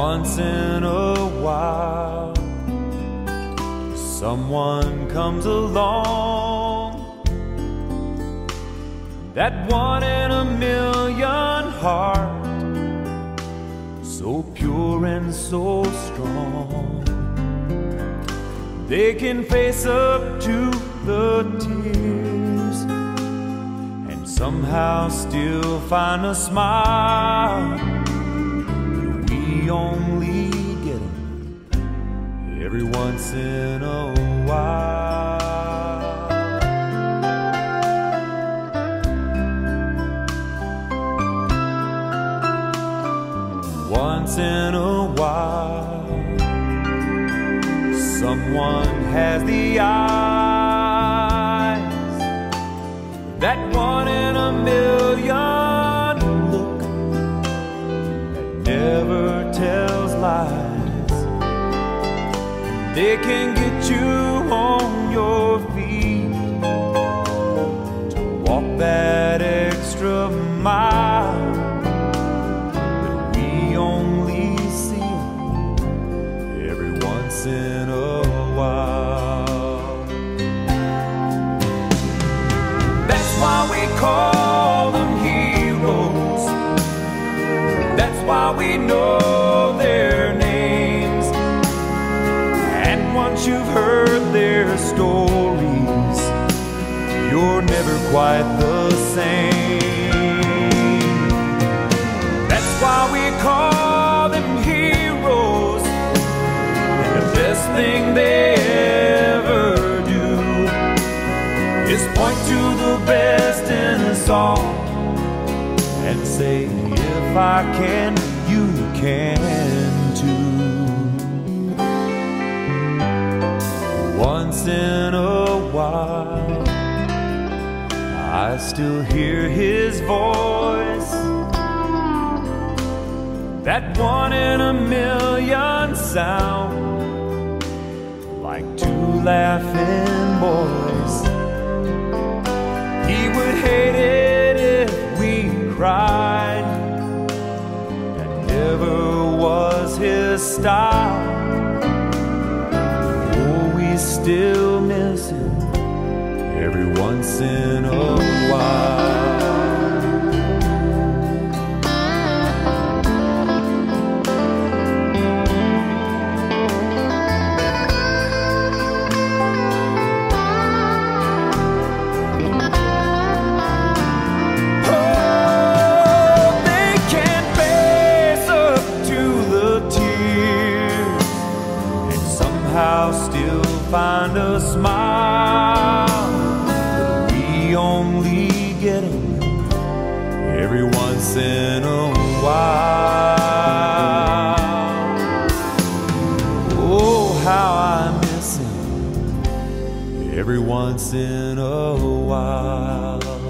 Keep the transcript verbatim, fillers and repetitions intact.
Once in a while, someone comes along, that one in a million heart, so pure and so strong, they can face up to the tears and somehow still find a smile. We only get them every once in a while. Once in a while, someone has the eyes, that one in a million look that never tells lies. They can get you on your feet to walk that extra mile. In a while, that's why we call them heroes. That's why we know their names. And once you've heard their stories, you're never quite the same. That's why we call them heroes. The best thing they ever do is point to the best in us all and say, if I can, you can too. Once in a while, I still hear his voice, that one in a million sound, like two laughing boys. He would hate it if we cried. That never was his style. Oh, we still miss him every once in a while. Still find a smile, but we only get them every once in a while. Oh, how I miss him every once in a while.